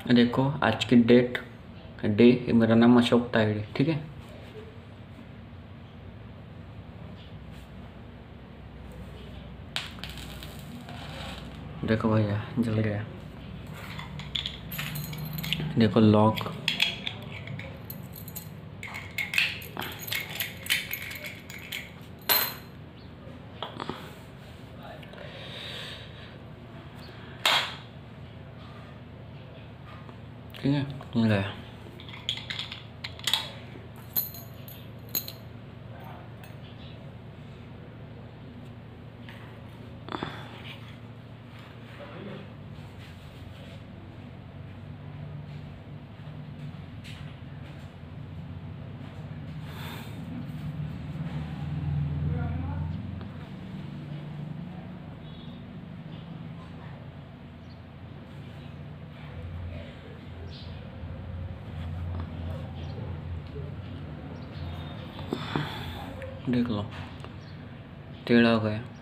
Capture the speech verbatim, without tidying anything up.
देखो आज की डेट डे, मेरा नाम अशोक तायड़े, ठीक है। देखो भैया जल गया, देखो लॉक। ठीक है, मिल गया। देख लो, टेढ़ा हो गया।